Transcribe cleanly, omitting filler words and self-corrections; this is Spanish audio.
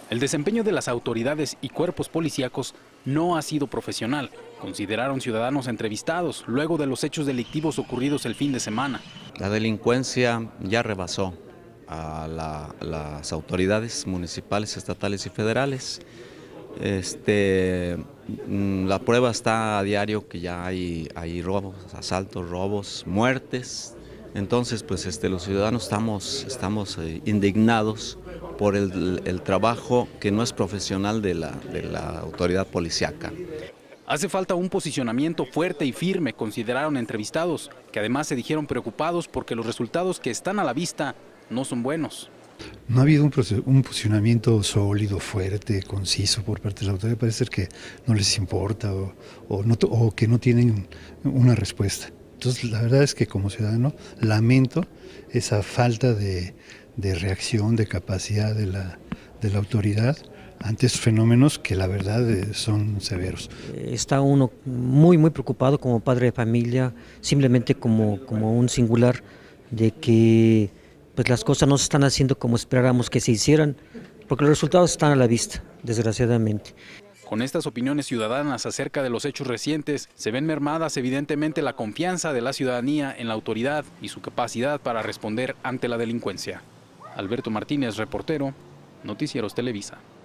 El desempeño de las autoridades y cuerpos policíacos no ha sido profesional, consideraron ciudadanos entrevistados luego de los hechos delictivos ocurridos el fin de semana. La delincuencia ya rebasó a las autoridades municipales, estatales y federales. La prueba está a diario que ya hay robos, asaltos, robos, muertes. Entonces, pues los ciudadanos estamos indignados por el trabajo que no es profesional de la autoridad policíaca. Hace falta un posicionamiento fuerte y firme, consideraron entrevistados, que además se dijeron preocupados porque los resultados que están a la vista no son buenos. No ha habido un posicionamiento sólido, fuerte, conciso por parte de la autoridad. Parece ser que no les importa o que no tienen una respuesta. Entonces, la verdad es que como ciudadano lamento esa falta de reacción, de capacidad de la autoridad ante estos fenómenos que la verdad son severos. Está uno muy preocupado como padre de familia, simplemente como un singular de que pues las cosas no se están haciendo como esperáramos que se hicieran, porque los resultados están a la vista, desgraciadamente. Con estas opiniones ciudadanas acerca de los hechos recientes, se ven mermadas evidentemente la confianza de la ciudadanía en la autoridad y su capacidad para responder ante la delincuencia. Alberto Martínez, reportero, Noticieros Televisa.